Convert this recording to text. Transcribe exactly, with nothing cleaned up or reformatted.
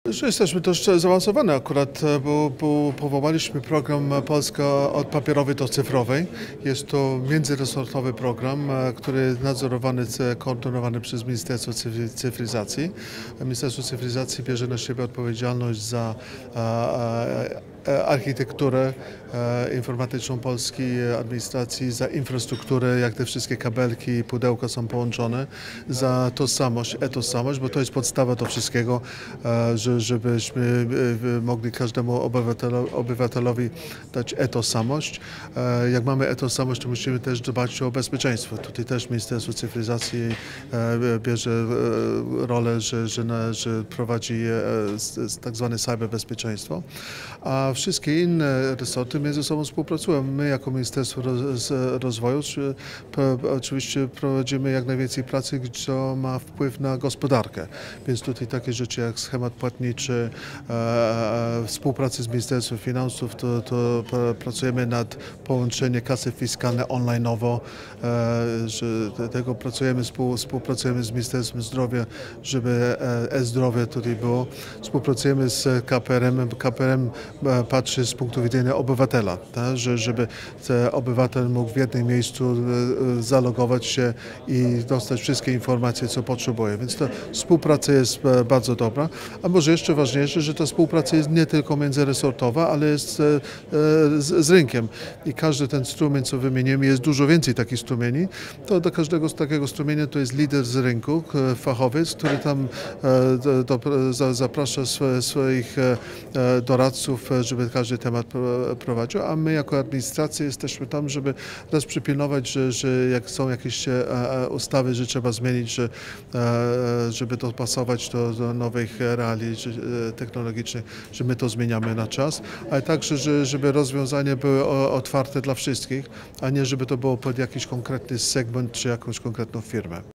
Już jesteśmy dość zaawansowani akurat, bo, bo powołaliśmy program Polska od papierowej do cyfrowej. Jest to międzyresortowy program, który nadzorowany, koordynowany przez Ministerstwo Cyfryzacji. Ministerstwo Cyfryzacji bierze na siebie odpowiedzialność za architekturę informatyczną polskiej administracji, za infrastrukturę, jak te wszystkie kabelki i pudełka są połączone, za tożsamość, e-tożsamość, bo to jest podstawa do wszystkiego, żebyśmy mogli każdemu obywatelowi, obywatelowi dać e-tożsamość. Jak mamy e-tożsamość, to musimy też dbać o bezpieczeństwo. Tutaj też Ministerstwo Cyfryzacji bierze rolę, że, że, że prowadzi tak zwane cyberbezpieczeństwo, a wszystkie inne resorty między sobą współpracują. My jako Ministerstwo Rozwoju oczywiście prowadzimy jak najwięcej pracy, co ma wpływ na gospodarkę, więc tutaj takie rzeczy jak schemat płatniczy, współpracy z Ministerstwem Finansów, to, to pracujemy nad połączeniem kasy fiskalnej online'owo, że tego pracujemy, współpracujemy z Ministerstwem Zdrowia, żeby e-zdrowie tutaj było. Współpracujemy z K P R em. K P R em patrzy z punktu widzenia obywatela, tak? Że, żeby obywatel mógł w jednym miejscu zalogować się i dostać wszystkie informacje, co potrzebuje. Więc ta współpraca jest bardzo dobra. A może jeszcze ważniejsze, że ta współpraca jest nie tylko międzyresortowa, ale jest z, z rynkiem. I każdy ten strumień, co wymienimy, jest dużo więcej takich strumieni. To do każdego z takiego strumienia to jest lider z rynku, fachowiec, który tam do, do, zaprasza swoich doradców, żeby każdy temat prowadził, a my jako administracja jesteśmy tam, żeby raz przypilnować, że, że jak są jakieś ustawy, że trzeba zmienić, że, żeby dopasować to do nowych realizmów technologicznych, że my to zmieniamy na czas, ale także, że, żeby rozwiązania były otwarte dla wszystkich, a nie żeby to było pod jakiś konkretny segment czy jakąś konkretną firmę.